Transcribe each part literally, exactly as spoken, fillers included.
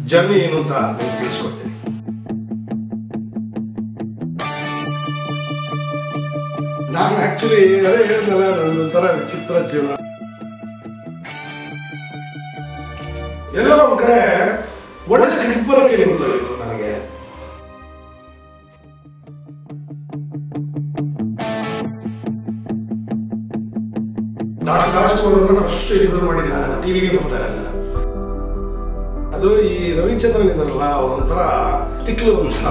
Journey ಏನು ಅಂತ ತಿಳಿಸ್ಕೊಡ್ತೀನಿ. ನಾನು ಆಕ್ಚುಲಿ ಅದೇ ಹೇಳಿದ್ನಲ್ಲ, ಒಂಥರ ವಿಚಿತ್ರ ಜೀವನ. ಎಲ್ಲ ಒಂದ್ ಕಡೆ ಒಳ್ಳೆ ಸ್ಕ್ರಿಪ್ಟ್ ಬರೋಕೆ ಗೊತ್ತಾಗಿತ್ತು ನನಗೆ. ಫಸ್ಟ್ ಇದು ಮಾಡಿದ ಟಿವಿಗೆ ಬರ್ತಾ ಇರಲಿಲ್ಲ. ಅದು ಈ ರವಿಚಂದ್ರನ್ ಇದಾರಲ್ಲ, ಅವರೊಂಥರ ತಿಕ್ಲು ಒಂಥರ.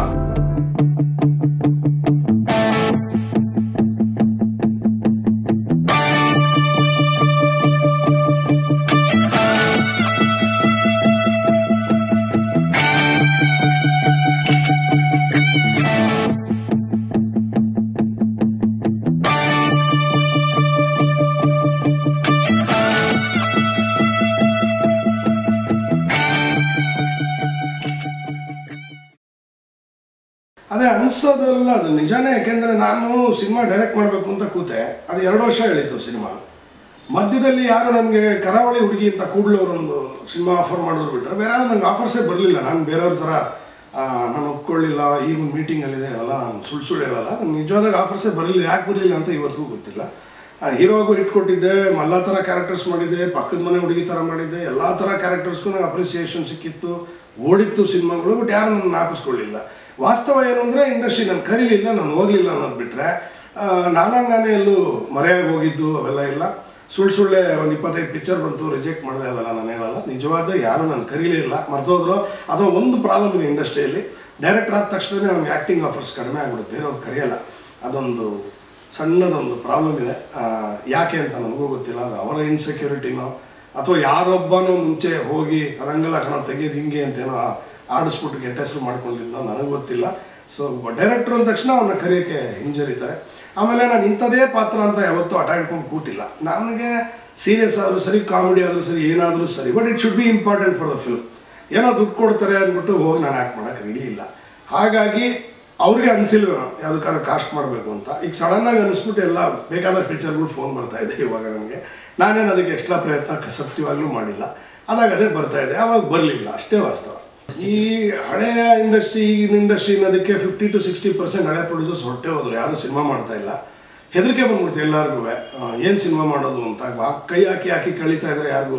ಅದೇ ಅನ್ಸೋದಲ್ಲ, ಅದು ನಿಜಾನೇ. ಯಾಕೆಂದರೆ ನಾನು ಸಿನಿಮಾ ಡೈರೆಕ್ಟ್ ಮಾಡಬೇಕು ಅಂತ ಕೂತೆ, ಅದು ಎರಡು ವರ್ಷ ಹೇಳಿತ್ತು ಸಿನಿಮಾ. ಮಧ್ಯದಲ್ಲಿ ಯಾರು ನನಗೆ ಕರಾವಳಿ ಹುಡುಗಿ ಅಂತ ಕೂಡಲೇ ಅವರೊಂದು ಸಿನಿಮಾ ಆಫರ್ ಮಾಡಿದ್ರು ಬಿಟ್ಟರೆ ಬೇರೆ ಯಾರು ನನಗೆ ಆಫರ್ಸೇ ಬರಲಿಲ್ಲ. ನಾನು ಬೇರೆಯವ್ರ ಥರ ನಾನು ಒಪ್ಕೊಳ್ಳಿಲ್ಲ, ಈಗ ಒಂದು ಮೀಟಿಂಗಲ್ಲಿದೆ ಅಲ್ಲ, ನಾನು ಸುಳ್ಳು ಸುಳ್ಳು ಹೇಳಲ್ಲ, ನಾನು ನಿಜವಾದಾಗ ಆಫರ್ಸೇ ಬರಲಿಲ್ಲ. ಯಾಕೆ ಬರಲಿಲ್ಲ ಅಂತ ಇವತ್ತಿಗೂ ಗೊತ್ತಿಲ್ಲ. ಹೀರೋಗೂ ಇಟ್ಕೊಟ್ಟಿದ್ದೆ, ಎಲ್ಲ ಥರ ಕ್ಯಾರೆಕ್ಟರ್ಸ್ ಮಾಡಿದ್ದೆ, ಪಕ್ಕದ ಮನೆ ಹುಡುಗಿ ಥರ ಮಾಡಿದ್ದೆ, ಎಲ್ಲ ಥರ ಕ್ಯಾರೆಕ್ಟರ್ಸ್ಗೂ ನನಗೆ ಅಪ್ರಿಸಿಯೇಷನ್ ಸಿಕ್ಕಿತ್ತು, ಓಡಿತ್ತು ಸಿನಿಮಾಗಳು. ಬಟ್ ಯಾರು ನನ್ನ ಜ್ಞಾಪಿಸ್ಕೊಳ್ಳಿಲ್ಲ. ವಾಸ್ತವ ಏನು ಅಂದರೆ ಇಂಡಸ್ಟ್ರಿ ನಾನು ಕರೀಲಿಲ್ಲ, ನಾನು ಹೋಗಲಿಲ್ಲ ಅನ್ನೋದು ಬಿಟ್ಟರೆ ನಾನಾಂಗಾನೆ ಎಲ್ಲೂ ಮರೆಯಾಗಿ ಹೋಗಿದ್ದು ಅವೆಲ್ಲ ಇಲ್ಲ. ಸುಳ್ಳು ಸುಳ್ಳೆ ಒಂದು ಇಪ್ಪತ್ತೈದು ಪಿಕ್ಚರ್ ಬಂತು, ರಿಜೆಕ್ಟ್ ಮಾಡಿದೆ, ಅವೆಲ್ಲ ನಾನು ಹೇಳಲ್ಲ. ನಿಜವಾದ ಯಾರೂ ನಾನು ಕರೀಲೇ ಇಲ್ಲ, ಮರ್ತೋದ್ರು. ಅಥವಾ ಒಂದು ಪ್ರಾಬ್ಲಮ್ ಇದೆ ಇಂಡಸ್ಟ್ರಿಯಲ್ಲಿ, ಡೈರೆಕ್ಟರ್ ಆದ ತಕ್ಷಣ ಅವ್ನಿಗೆ ಆ್ಯಕ್ಟಿಂಗ್ ಆಫರ್ಸ್ ಕಡಿಮೆ ಆಗ್ಬಿಡುತ್ತೆ, ಬೇರೆಯವ್ರು ಕರೆಯಲ್ಲ. ಅದೊಂದು ಸಣ್ಣದೊಂದು ಪ್ರಾಬ್ಲಮ್ ಇದೆ. ಯಾಕೆ ಅಂತ ನನಗೂ ಗೊತ್ತಿಲ್ಲ. ಅದು ಅವರ ಇನ್ಸೆಕ್ಯೂರಿಟಿನೋ ಅಥವಾ ಯಾರೊಬ್ಬನೂ ಮುಂಚೆ ಹೋಗಿ ಅದಂಗೆಲ್ಲ ಕಣ ತೆಗೆದು ಹಿಂಗೆ ಅಂತೇನೋ ಆಡಿಸ್ಬಿಟ್ಟು ಕೆಟ್ಟ ಹೆಸರು ಮಾಡ್ಕೊಂಡಿದ್ದೋ ನನಗೆ ಗೊತ್ತಿಲ್ಲ. ಸೊ ಡೈರೆಕ್ಟ್ರು ಅಂದ ತಕ್ಷಣ ಅವನ್ನ ಕರೆಯೋಕ್ಕೆ ಹಿಂಜರಿತಾರೆ. ಆಮೇಲೆ ನಾನು ಇಂಥದೇ ಪಾತ್ರ ಅಂತ ಯಾವತ್ತೂ ಆಟ ಆಡ್ಕೊಂಡು ಕೂತಿಲ್ಲ. ನನಗೆ ಸೀರಿಯಸ್ ಆದರೂ ಸರಿ, ಕಾಮಿಡಿ ಆದರೂ ಸರಿ, ಏನಾದರೂ ಸರಿ, but it should be important for the film. ಏನೋ ದುಡ್ಡು ಕೊಡ್ತಾರೆ ಅಂದ್ಬಿಟ್ಟು ಹೋಗಿ ನಾನು ಆ್ಯಕ್ಟ್ ಮಾಡೋಕ್ಕೆ ರೆಡಿ ಇಲ್ಲ. ಹಾಗಾಗಿ ಅವ್ರಿಗೆ ಅನಿಸಿಲ್ವೇನೋ ಯಾವುದಕ್ಕಾದ್ರೂ ಕಾಸ್ಟ್ ಮಾಡಬೇಕು ಅಂತ. ಈಗ ಸಡನ್ನಾಗಿ ಅನಿಸ್ಬಿಟ್ಟು ಎಲ್ಲ ಬೇಕಾದಷ್ಟು ಪಿಕ್ಚರ್ಗಳು ಫೋನ್ ಬರ್ತಾಯಿದೆ ಇವಾಗ ನನಗೆ. ನಾನೇನು ಅದಕ್ಕೆ ಎಕ್ಸ್ಟ್ರಾ ಪ್ರಯತ್ನ ಸತ್ಯವಾಗ್ಲೂ ಮಾಡಿಲ್ಲ. ಅದಾಗ ಅದೇ ಬರ್ತಾಯಿದೆ, ಆವಾಗ ಬರಲಿಲ್ಲ, ಅಷ್ಟೇ ವಾಸ್ತವ. ಈ ಹಳೆಯ ಇಂಡಸ್ಟ್ರಿ, ಈಗಿನ ಇಂಡಸ್ಟ್ರಿ ಅನ್ನೋದಕ್ಕೆ ಫಿಫ್ಟಿ ಟು ಸಿಕ್ಸ್ಟಿ ಪರ್ಸೆಂಟ್ ಹಳೆ ಪ್ರೊಡ್ಯೂಸರ್ಸ್ ಹೊರಟೆ ಹೋದ್ರು, ಯಾರೂ ಸಿನಿಮಾ ಮಾಡ್ತಾ ಇಲ್ಲ. ಹೆದರಿಕೆ ಬಂದ್ಬಿಡ್ತು ಎಲ್ಲರಿಗೂ, ಏನು ಸಿನಿಮಾ ಮಾಡೋದು ಅಂತ. ಕೈ ಹಾಕಿ ಹಾಕಿ ಕಳೀತಾ ಇದ್ರೆ ಯಾರಿಗೂ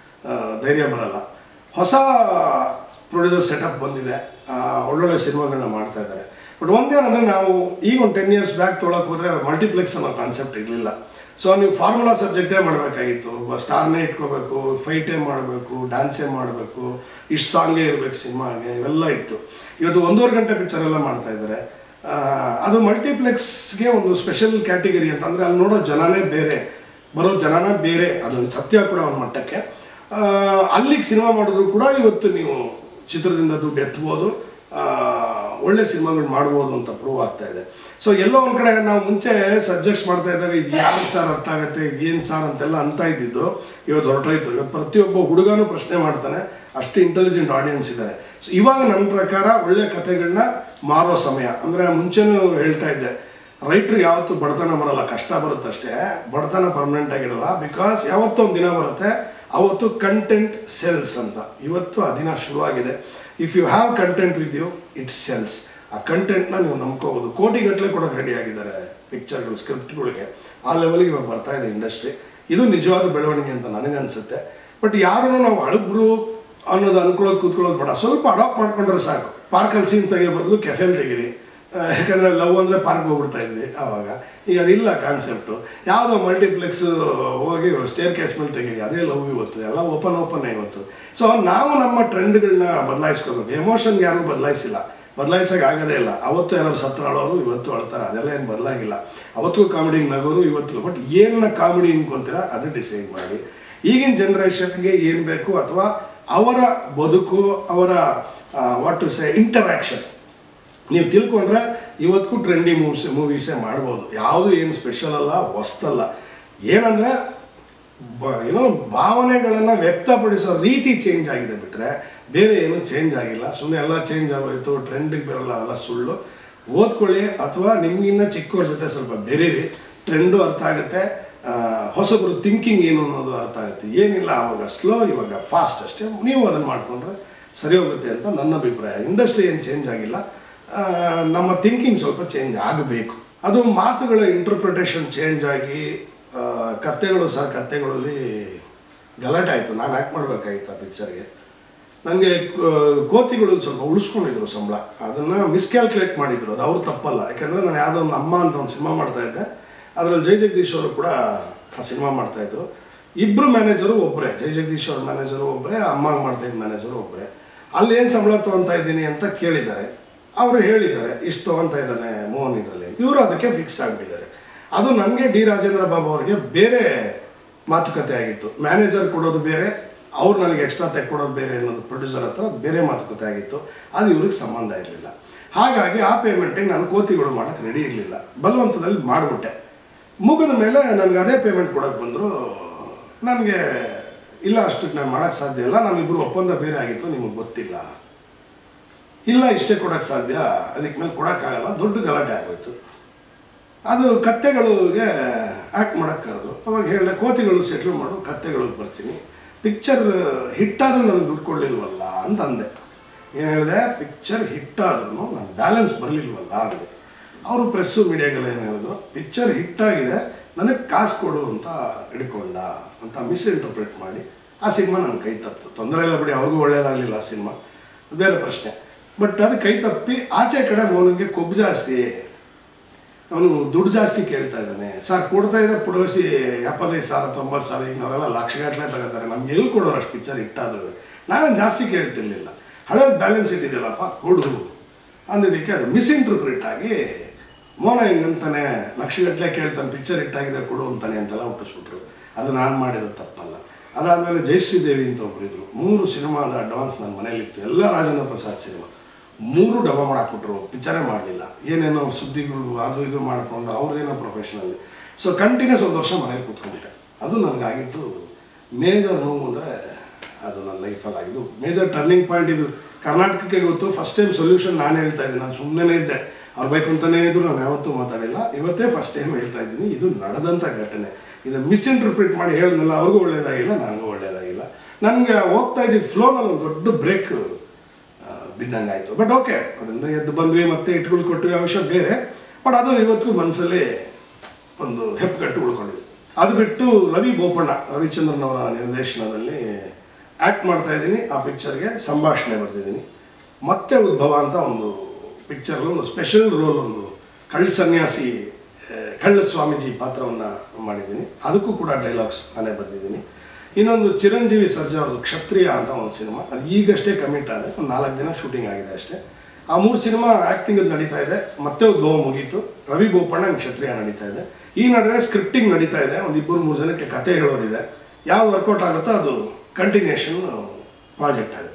ಧೈರ್ಯ ಬರಲ್ಲ. ಹೊಸ ಪ್ರೊಡ್ಯೂಸರ್ ಸೆಟಪ್ ಬಂದಿದೆ, ಒಳ್ಳೊಳ್ಳೆ ಸಿನಿಮಾಗಳನ್ನ ಮಾಡ್ತಾ ಇದ್ದಾರೆ. ಬಟ್ ಒಂದೇನಂದರೆ, ನಾವು ಈಗ ಒಂದು ಟೆನ್ ಇಯರ್ಸ್ ಬ್ಯಾಕ್ ತೊಗೊಳಕ್ಕೆ ಹೋದರೆ ಮಲ್ಟಿಪ್ಲೆಕ್ಸ್ ಅನ್ನೋ ಕಾನ್ಸೆಪ್ಟ್ ಇರಲಿಲ್ಲ. ಸೊ ನೀವು ಫಾರ್ಮುಲಾ ಸಬ್ಜೆಕ್ಟೇ ಮಾಡಬೇಕಾಗಿತ್ತು. ಸ್ಟಾರ್ನೇ ಇಟ್ಕೋಬೇಕು, ಫೈಟೇ ಮಾಡಬೇಕು, ಡ್ಯಾನ್ಸೇ ಮಾಡಬೇಕು, ಇಷ್ಟು ಸಾಂಗೇ ಇರಬೇಕು ಸಿನಿಮಾಗೆ, ಇವೆಲ್ಲ ಇತ್ತು. ಇವತ್ತು ಒಂದೂವರೆ ಗಂಟೆ ಪಿಕ್ಚರ್ ಎಲ್ಲ ಮಾಡ್ತಾ ಇದ್ದಾರೆ. ಅದು ಮಲ್ಟಿಪ್ಲೆಕ್ಸ್ಗೆ ಒಂದು ಸ್ಪೆಷಲ್ ಕ್ಯಾಟಗರಿ ಅಂತ. ಅಂದರೆ ಅಲ್ಲಿ ನೋಡೋ ಜನನೇ ಬೇರೆ, ಬರೋ ಜನನೇ ಬೇರೆ, ಅದೊಂದು ಸತ್ಯ ಕೂಡ ಒಂದು ಮಟ್ಟಕ್ಕೆ. ಅಲ್ಲಿಗೆ ಸಿನಿಮಾ ಮಾಡಿದ್ರು ಕೂಡ ಇವತ್ತು ನೀವು ಚಿತ್ರದಿಂದ ದುಡ್ಡು ಎತ್ಬೋದು, ಒಳ್ಳೆ ಸಿನಿಮಾಗಳು ಮಾಡ್ಬೋದು ಅಂತ ಪ್ರೂವ್ ಆಗ್ತಾ ಇದೆ. ಸೊ ಎಲ್ಲೋ ಒಂದು ಕಡೆ ನಾವು ಮುಂಚೆ ಸಬ್ಜೆಕ್ಟ್ಸ್ ಮಾಡ್ತಾ ಇದ್ದಾಗ ಇದು ಯಾರು ಸಾರ್ ಅರ್ಥ ಆಗುತ್ತೆ, ಇದು ಏನು ಸಾರ್ ಅಂತೆಲ್ಲ ಅಂತ ಇದ್ದಿದ್ದು ಇವತ್ತು ಹೊರಟೋಯ್ತು. ಇವತ್ತು ಪ್ರತಿಯೊಬ್ಬ ಹುಡುಗನೂ ಪ್ರಶ್ನೆ ಮಾಡ್ತಾನೆ, ಅಷ್ಟು ಇಂಟೆಲಿಜೆಂಟ್ ಆಡಿಯನ್ಸ್ ಇದ್ದಾರೆ. ಸೊ ಇವಾಗ ನನ್ನ ಪ್ರಕಾರ ಒಳ್ಳೆ ಕಥೆಗಳನ್ನ ಮಾರೋ ಸಮಯ. ಅಂದರೆ ಮುಂಚೆನೂ ಹೇಳ್ತಾ ಇದ್ದೆ, ರೈಟ್ರಿಗೆ ಯಾವತ್ತೂ ಬಡತನ ಬರೋಲ್ಲ, ಕಷ್ಟ ಬರುತ್ತಷ್ಟೇ, ಬಡತನ ಪರ್ಮನೆಂಟ್ ಆಗಿರಲ್ಲ. ಬಿಕಾಸ್ ಯಾವತ್ತೂ ಒಂದು ದಿನ ಬರುತ್ತೆ, ಅವತ್ತು ಕಂಟೆಂಟ್ ಸೆಲ್ಸ್ ಅಂತ. ಇವತ್ತು ಆ ದಿನ ಶುರುವಾಗಿದೆ. If you have content with you, it sells. ಆ ಕಂಟೆಂಟ್ನ ನೀವು ನಂಬ್ಕೋಬೋದು. ಕೋಟಿಗಟ್ಟಲೆ ಕೊಡೋಕೆ ರೆಡಿ ಆಗಿದ್ದಾರೆ ಪಿಕ್ಚರ್ಗಳು, ಸ್ಕ್ರಿಪ್ಟ್ಗಳಿಗೆ. ಆ ಲೆವೆಲ್ಗೆ ಇವಾಗ ಬರ್ತಾ ಇದೆ ಇಂಡಸ್ಟ್ರಿ. ಇದು ನಿಜವಾದ ಬೆಳವಣಿಗೆ ಅಂತ ನನಗನ್ಸುತ್ತೆ. ಬಟ್ ಯಾರೂ ನಾವು ಹಳಬ್ರು ಅನ್ನೋದು ಅನ್ಕೊಳ್ಳೋದು ಕೂತ್ಕೊಳ್ಳೋದು ಬೇಡ, ಸ್ವಲ್ಪ ಅಡಾಪ್ಟ್ ಮಾಡ್ಕೊಂಡ್ರೆ ಸಾಕು. ಪಾರ್ಕಲ್ಲಿ ಸೀನ್ ತೆಗಿಯೋ ಬದಲು ಕೆಫೆಲ್ ತೆಗೀರಿ. ಯಾಕಂದರೆ ಲವ್ ಅಂದರೆ ಪಾರ್ಕ್ಗೆ ಹೋಗ್ಬಿಡ್ತಾ ಇದ್ವಿ ಆವಾಗ. ಈಗ ಅದಿಲ್ಲ ಕಾನ್ಸೆಪ್ಟು. ಯಾವುದೋ ಮಲ್ಟಿಪ್ಲೆಕ್ಸ್ ಹೋಗಿ ಸ್ಟೇರ್ ಕೇಸ್ ಮೇಲೆ ತೆಗೀರಿ, ಅದೇ ಲವ್ ಇವತ್ತು. ಎಲ್ಲ ಓಪನ್ ಓಪನ್ ಇವತ್ತು. ಸೊ ನಾವು ನಮ್ಮ ಟ್ರೆಂಡ್ಗಳನ್ನ ಬದಲಾಯಿಸ್ಕೋಬೇಕು. ಎಮೋಷನ್ಗೆ ಯಾರಿಗೂ ಬದಲಾಯಿಸಿಲ್ಲ, ಬದಲಾಯಿಸೋಕೆ ಆಗೋದೇ ಇಲ್ಲ. ಅವತ್ತು ಯಾರು ಸತ್ರ ಅಳೋರು, ಇವತ್ತು ಅಳ್ತಾರೆ, ಅದೆಲ್ಲ ಏನು ಬದಲಾಗಿಲ್ಲ. ಅವತ್ತಿಗೂ ಕಾಮಿಡಿ ನಗೋರು, ಇವತ್ತು. ಬಟ್ ಏನನ್ನ ಕಾಮಿಡಿ ಅನ್ಕೊಂತೀರ ಅದು ಡಿಸೈಡ್ ಮಾಡಿ. ಈಗಿನ ಜನ್ರೇಷನ್ಗೆ ಏನು ಬೇಕು, ಅಥವಾ ಅವರ ಬದುಕು, ಅವರ ವಾಟ್ ಟು ಸೇ ಇಂಟರ್ಯಾಕ್ಷನ್ ನೀವು ತಿಳ್ಕೊಂಡ್ರೆ ಇವತ್ತಿಗೂ ಟ್ರೆಂಡಿ ಮೂವ್ಸ್ ಮೂವೀಸೇ ಮಾಡ್ಬೋದು. ಯಾವುದು ಏನು ಸ್ಪೆಷಲ್ ಅಲ್ಲ, ಹೊಸ್ತಲ್ಲ. ಏನಂದರೆ ಬ ಏನೋ ಭಾವನೆಗಳನ್ನು ವ್ಯಕ್ತಪಡಿಸೋ ರೀತಿ ಚೇಂಜ್ ಆಗಿದೆ ಬಿಟ್ಟರೆ ಬೇರೆ ಏನೂ ಚೇಂಜ್ ಆಗಿಲ್ಲ. ಸುಮ್ಮನೆ ಎಲ್ಲ ಚೇಂಜ್ ಆಗೋಯ್ತು, ಟ್ರೆಂಡಿಗೆ ಬರೋಲ್ಲ, ಅವೆಲ್ಲ ಸುಳ್ಳು. ಓದ್ಕೊಳ್ಳಿ, ಅಥವಾ ನಿಮಗಿನ್ನ ಚಿಕ್ಕವ್ರ ಜೊತೆ ಸ್ವಲ್ಪ ಬೆರೀರಿ, ಟ್ರೆಂಡು ಅರ್ಥ ಆಗುತ್ತೆ, ಹೊಸಬ್ರು ಥಿಂಕಿಂಗ್ ಏನು ಅನ್ನೋದು ಅರ್ಥ ಆಗುತ್ತೆ. ಏನಿಲ್ಲ ಆವಾಗ ಸ್ಲೋ, ಇವಾಗ ಫಾಸ್ಟ್ ಅಷ್ಟೇ. ನೀವು ಅದನ್ನು ಮಾಡಿಕೊಂಡ್ರೆ ಸರಿ ಹೋಗುತ್ತೆ ಅಂತ ನನ್ನ ಅಭಿಪ್ರಾಯ. ಇಂಡಸ್ಟ್ರಿ ಏನು ಚೇಂಜ್ ಆಗಿಲ್ಲ, ನಮ್ಮ ಥಿಂಕಿಂಗ್ ಸ್ವಲ್ಪ ಚೇಂಜ್ ಆಗಬೇಕು. ಅದು ಮಾತುಗಳ ಇಂಟರ್ಪ್ರಿಟೇಷನ್ ಚೇಂಜ್ ಆಗಿ ಕಥೆಗಳು ಸರ್ ಕಥೆಗಳಲ್ಲಿ ಗಲಾಟೆ ಆಯಿತು. ನಾನು ಆ್ಯಕ್ಟ್ ಮಾಡಬೇಕಾಗಿತ್ತು ಆ ಪಿಕ್ಚರ್ಗೆ. ನನಗೆ ಕೋತಿಗಳು ಸ್ವಲ್ಪ ಉಳಿಸ್ಕೊಂಡಿದ್ರು ಸಂಬಳ, ಅದನ್ನು ಮಿಸ್ಕ್ಯಾಲ್ಕುಲೇಟ್ ಮಾಡಿದ್ರು. ಅದು ಅವ್ರು ತಪ್ಪಲ್ಲ, ಯಾಕೆಂದರೆ ನಾನು ಯಾವುದೋ ಒಂದು ಅಮ್ಮ ಅಂತ ಒಂದು ಸಿನಿಮಾ ಮಾಡ್ತಾಯಿದ್ದೆ, ಅದರಲ್ಲಿ ಜೈ ಜಗದೀಶ್ ಅವರು ಕೂಡ ಆ ಸಿನಿಮಾ ಮಾಡ್ತಾಯಿದ್ರು. ಇಬ್ಬರು ಮ್ಯಾನೇಜರು ಒಬ್ಬರೇ, ಜೈ ಜಗದೀಶ್ ಅವ್ರ ಮ್ಯಾನೇಜರು ಒಬ್ಬರೇ, ಅಮ್ಮ ಮಾಡ್ತಾಯಿದ್ದ ಮ್ಯಾನೇಜರು ಒಬ್ಬರೇ. ಅಲ್ಲಿ ಏನು ಸಂಬಳ ತೊಗೊತಾ ಇದ್ದೀನಿ ಅಂತ ಕೇಳಿದ್ದಾರೆ. ಅವರು ಹೇಳಿದ್ದಾರೆ ಇಷ್ಟು ತೊಗೊತಾ ಇದ್ದಾನೆ ಮೋಹನ್ ಇದರಲ್ಲಿ. ಇವರು ಅದಕ್ಕೆ ಫಿಕ್ಸ್ ಆಗಿಬಿಟ್ಟಿದ್ದಾರೆ. ಅದು ನನಗೆ ಡಿ ರಾಜೇಂದ್ರ ಬಾಬು ಅವರಿಗೆ ಬೇರೆ ಮಾತುಕತೆ ಆಗಿತ್ತು. ಮ್ಯಾನೇಜರ್ ಕೊಡೋದು ಬೇರೆ, ಅವ್ರು ನನಗೆ ಎಕ್ಸ್ಟ್ರಾ ತೆಕ್ಕೊಡೋದು ಬೇರೆ ಅನ್ನೋದು ಪ್ರೊಡ್ಯೂಸರ್ ಹತ್ರ ಬೇರೆ ಮಾತುಕತೆ ಆಗಿತ್ತು. ಅದು ಇವ್ರಿಗೆ ಸಂಬಂಧ ಇರಲಿಲ್ಲ. ಹಾಗಾಗಿ ಆ ಪೇಮೆಂಟಿಗೆ ನಾನು ಕೋತಿಗಳು ಮಾಡೋಕ್ಕೆ ರೆಡಿ ಇರಲಿಲ್ಲ. ಬಲವಂತದಲ್ಲಿ ಮಾಡಿಬಿಟ್ಟೆ. ಮುಗಿದ ಮೇಲೆ ನನಗೆ ಅದೇ ಪೇಮೆಂಟ್ ಕೊಡೋಕ್ಕೆ ಬಂದರು. ನನಗೆ ಇಲ್ಲ, ಅಷ್ಟಕ್ಕೆ ನಾನು ಮಾಡೋಕ್ಕೆ ಸಾಧ್ಯ ಇಲ್ಲ, ನಾನಿಬ್ಬರು ಒಪ್ಪಂದ ಬೇರೆ ಆಗಿತ್ತು, ನಿಮಗೆ ಗೊತ್ತಿಲ್ಲ. ಇಲ್ಲ, ಇಷ್ಟೇ ಕೊಡೋಕ್ಕೆ ಸಾಧ್ಯ, ಅದಕ್ಕೆ ಮೇಲೆ ಕೊಡೋಕ್ಕಾಗಲ್ಲ. ದೊಡ್ಡ ಗಲಾಟೆ ಆಗೋಯ್ತು. ಅದು ಕತ್ತೆಗಳಿಗೆ ಆ್ಯಕ್ಟ್ ಮಾಡೋಕ್ಕೆ ಕರೆದ್ರು. ಅವಾಗ ಹೇಳಿದೆ ಕೋತಿಗಳು ಸೆಟ್ಲ್ ಮಾಡು, ಕತ್ತೆಗಳಿಗೆ ಬರ್ತೀನಿ. ಪಿಕ್ಚರ್ ಹಿಟ್ಟಾದರೂ ನನಗೆ ದುಡ್ಡು ಕೊಡಲಿಲ್ವಲ್ಲ ಅಂತ ಅಂದೆ. ಏನು ಹೇಳಿದೆ, ಪಿಕ್ಚರ್ ಹಿಟ್ಟಾದ್ರೂ ನಾನು ಬ್ಯಾಲೆನ್ಸ್ ಬರಲಿಲ್ವಲ್ಲ ಅಂದೆ. ಅವರು ಪ್ರೆಸ್ಸು ಮೀಡಿಯಾಗೆಲ್ಲ ಏನು ಹೇಳಿದ್ರು, ಪಿಕ್ಚರ್ ಹಿಟ್ಟಾಗಿದೆ, ನನಗೆ ಕಾಸು ಕೊಡು ಅಂತ ಹಿಡ್ಕೊಂಡ ಅಂತ ಮಿಸ್ಇಂಟರ್ಪ್ರಿಟ್ ಮಾಡಿ ಆ ಸಿನಿಮಾ ನನ್ನ ಕೈ ತಪ್ಪಿತು. ತೊಂದರೆ ಇಲ್ಲ ಬಿಡಿ, ಅವ್ರಿಗೂ ಒಳ್ಳೇದಾಗಲಿಲ್ಲ ಆ ಸಿನಿಮಾ, ಬೇರೆ ಪ್ರಶ್ನೆ. ಬಟ್ ಅದು ಕೈ ತಪ್ಪಿ ಆಚೆ ಕಡೆ ಮೌನಿಗೆ ಕೊಬ್ಬು ಜಾಸ್ತಿ, ಅವನು ದುಡ್ಡು ಜಾಸ್ತಿ ಕೇಳ್ತಾ ಇದ್ದಾನೆ. ಸರ್ ಕೊಡ್ತಾ ಇದ್ದ ಪುಡೋಸಿ ಎಪ್ಪತ್ತೈದು ಸಾವಿರ ತೊಂಬತ್ತು ಸಾವಿರ ಈಗ ಅವರೆಲ್ಲ ಲಕ್ಷಗಟ್ಟಲೆ ತಗೋತಾರೆ. ನಮ್ಗೆ ಎಲ್ಲಿ ಕೊಡೋರು ಅಷ್ಟು ಪಿಕ್ಚರ್ ಇಟ್ಟಾದ್ರು. ನಾವೇನು ಜಾಸ್ತಿ ಕೇಳ್ತಿರ್ಲಿಲ್ಲ, ಹಳೇದು ಬ್ಯಾಲೆನ್ಸ್ ಇಟ್ಟಿದ್ದಿಲ್ಲಪ್ಪ ಕೊಡು ಅಂದಿದ್ದಕ್ಕೆ ಅದು ಮಿಸ್ಇಂಟರ್ಪ್ರಿಟ್ ಆಗಿ ಮೋನ ಹಿಂಗಂತಾನೆ ಲಕ್ಷಗಟ್ಟಲೆ ಕೇಳ್ತಾನೆ, ಪಿಕ್ಚರ್ ಇಟ್ಟಾಗಿದೆ ಕೊಡು ಅಂತಾನೆ ಅಂತೆಲ್ಲ ಹುಟ್ಟಿಸ್ಬಿಟ್ರು. ಅದು ನಾನು ಮಾಡಿದ ತಪ್ಪಲ್ಲ. ಅದಾದಮೇಲೆ ಜಯಶ್ರೀ ದೇವಿ ಅಂತ ಒಬ್ಬರಿದ್ರು. ಮೂರು ಸಿನಿಮಾದ ಅಡ್ವಾನ್ಸ್ ನನ್ನ ಮನೇಲಿತ್ತು, ಎಲ್ಲ ರಾಜೇಂದ್ರ ಪ್ರಸಾದ್ ಸಿನಿಮಾ. ಮೂರು ಡಬ್ಬ ಮಾಡಾಕ್ಬಿಟ್ರು, ಪಿಕ್ಚರೇ ಮಾಡಲಿಲ್ಲ. ಏನೇನೋ ಸುದ್ದಿಗಳು ಅದು ಇದು ಮಾಡಿಕೊಂಡು ಅವ್ರದ್ದೇನೋ ಪ್ರೊಫೆಷನಲ್ಲಿ. ಸೊ ಕಂಟಿನ್ಯೂಸ್ ಒಂದು ವರ್ಷ ಮನೇಲಿ ಕೂತ್ಕೊಂಡ್ಬಿಟ್ಟೆ. ಅದು ನನಗಾಗಿದ್ದು ಮೇಜರ್ ನೋವು ಅಂದರೆ ಅದು ನನ್ನ ಲೈಫಲ್ಲಿ ಆಗಿದ್ದು ಮೇಜರ್ ಟರ್ನಿಂಗ್ ಪಾಯಿಂಟ್. ಇದು ಕರ್ನಾಟಕಕ್ಕೆ ಗೊತ್ತು, ಫಸ್ಟ್ ಟೈಮ್ ಸೊಲ್ಯೂಷನ್ ನಾನು ಹೇಳ್ತಾ ಇದ್ದೀನಿ. ನಾನು ಸುಮ್ಮನೆ ಇದ್ದೆ, ಅವ್ರು ಬೇಕು ಅಂತಲೇ ಇದ್ರು, ನಾನು ಯಾವತ್ತೂ ಮಾತಾಡಿಲ್ಲ. ಇವತ್ತೇ ಫಸ್ಟ್ ಟೈಮ್ ಹೇಳ್ತಾ ಇದ್ದೀನಿ, ಇದು ನಡೆದಂಥ ಘಟನೆ. ಇದು ಮಿಸ್ಇಂಟರ್ಪ್ರಿಟ್ ಮಾಡಿ ಹೇಳಿದ್ನಲ್ಲ, ಅವ್ರಿಗೂ ಒಳ್ಳೇದಾಗಿಲ್ಲ, ನನಗೂ ಒಳ್ಳೇದಾಗಿಲ್ಲ. ನನಗೆ ಹೋಗ್ತಾ ಇದ್ದಿದ್ದು ಫ್ಲೋನಲ್ಲಿ ಒಂದು ದೊಡ್ಡ ಬ್ರೇಕ್ ಬಿದ್ದಂಗೆ ಆಯಿತು. ಬಟ್ ಓಕೆ, ಅದರಿಂದ ಎದ್ದು ಬಂದ್ವಿ, ಮತ್ತೆ ಇಟ್ಗಳು ಕೊಟ್ವಿ, ಆ ವಿಷಯ ಬೇರೆ. ಬಟ್ ಅದು ಇವತ್ತು ಮನಸ್ಸಲ್ಲಿ ಒಂದು ಹೆಪ್ಪುಗಟ್ಟು ಉಳ್ಕೊಂಡಿದೆ. ಅದು ಬಿಟ್ಟು ರವಿ ಬೋಪಣ್ಣ, ರವಿಚಂದ್ರನ್ ಅವರ ನಿರ್ದೇಶನದಲ್ಲಿ ಆ್ಯಕ್ಟ್ ಮಾಡ್ತಾ ಇದ್ದೀನಿ. ಆ ಪಿಕ್ಚರ್ಗೆ ಸಂಭಾಷಣೆ ಬರ್ತಿದ್ದೀನಿ. ಮತ್ತೆ ಉದ್ಭವ ಅಂತ ಒಂದು ಪಿಕ್ಚರ್ಲು ಒಂದು ಸ್ಪೆಷಲ್ ರೋಲ್, ಒಂದು ಕಳ್ಳ ಸನ್ಯಾಸಿ, ಕಳ್ಳ ಸ್ವಾಮೀಜಿ ಪಾತ್ರವನ್ನು ಮಾಡಿದ್ದೀನಿ. ಅದಕ್ಕೂ ಕೂಡ ಡೈಲಾಗ್ಸ್ ನಾನೇ ಬರ್ತಿದ್ದೀನಿ. ಇನ್ನೊಂದು ಚಿರಂಜೀವಿ ಸರ್ಜಾ ಅವ್ರದ್ದು ಕ್ಷತ್ರಿಯ ಅಂತ ಒಂದು ಸಿನಿಮಾ, ಅದು ಈಗಷ್ಟೇ ಕಮಿಟ್ ಆಗಿದೆ, ಒಂದು ನಾಲ್ಕು ದಿನ ಶೂಟಿಂಗ್ ಆಗಿದೆ ಅಷ್ಟೇ. ಆ ಮೂರು ಸಿನಿಮಾ ಆ್ಯಕ್ಟಿಂಗ್ ನಡೀತಾ ಇದೆ. ಮತ್ತೆ ಉದ್ಭವ ಮುಗೀತು. ರವಿ ಬೋಪಣ್ಣ ಕ್ಷತ್ರಿಯ ನಡೀತಾ ಇದೆ. ಈ ನಡುವೆ ಸ್ಕ್ರಿಪ್ಟಿಂಗ್ ನಡೀತಾ ಇದೆ. ಒಂದು ಇಬ್ಬರು ಮೂರು ಜನಕ್ಕೆ ಕತೆ ಹೇಳೋದಿದೆ. ಯಾವ ವರ್ಕೌಟ್ ಆಗುತ್ತೋ ಅದು ಕಂಟಿನ್ಯೂಷನ್ ಪ್ರಾಜೆಕ್ಟ್ ಆಗುತ್ತೆ.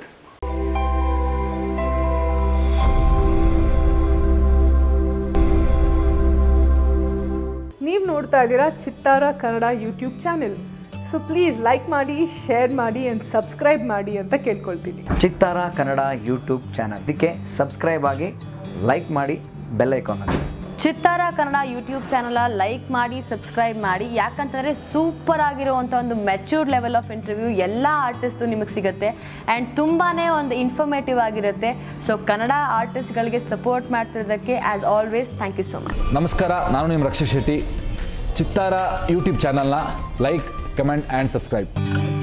ನೀವು ನೋಡ್ತಾ ಇದ್ದೀರಾ Chittara Kannada YouTube channel. So please like ಮಾಡಿ, ಶೇರ್ ಮಾಡಿ ಆ್ಯಂಡ್ ಸಬ್ಸ್ಕ್ರೈಬ್ ಮಾಡಿ ಅಂತ ಕೇಳ್ಕೊಳ್ತೀನಿ. ಚಿತ್ತಾರ ಕನ್ನಡ ಯೂಟ್ಯೂಬ್ ಚಾನಲ್, ಅದಕ್ಕೆ ಸಬ್ಸ್ಕ್ರೈಬ್ ಆಗಿ, ಲೈಕ್ ಮಾಡಿ, ಬೆಲ್ ಐಕಾನ್ ಅಲ್ಲಿ. Chittara Kannada YouTube channel like ಮಾಡಿ, ಸಬ್ಸ್ಕ್ರೈಬ್ ಮಾಡಿ. ಯಾಕಂತಂದರೆ ಸೂಪರ್ ಆಗಿರುವಂಥ ಒಂದು ಮೆಚ್ಯೂರ್ಡ್ ಲೆವೆಲ್ ಆಫ್ ಇಂಟರ್ವ್ಯೂ ಎಲ್ಲ ಆರ್ಟಿಸ್ಟು ನಿಮಗೆ ಸಿಗುತ್ತೆ ಆ್ಯಂಡ್ ತುಂಬಾ ಒಂದು ಇನ್ಫಾರ್ಮೇಟಿವ್ ಆಗಿರುತ್ತೆ. ಸೊ ಕನ್ನಡ ಆರ್ಟಿಸ್ಟ್ಗಳಿಗೆ ಸಪೋರ್ಟ್ ಮಾಡ್ತಿರೋದಕ್ಕೆ as always thank you so much. ನಮಸ್ಕಾರ, ನಾನು ನಿಮ್ಮ ರಕ್ಷಿತ್ ಶೆಟ್ಟಿ. ಚಿತ್ತಾರ ಯೂಟ್ಯೂಬ್ ಚಾನಲ್ನ ಲೈಕ್, ಕಮೆಂಟ್ ಆ್ಯಂಡ್ ಸಬ್ಸ್ಕ್ರೈಬ್.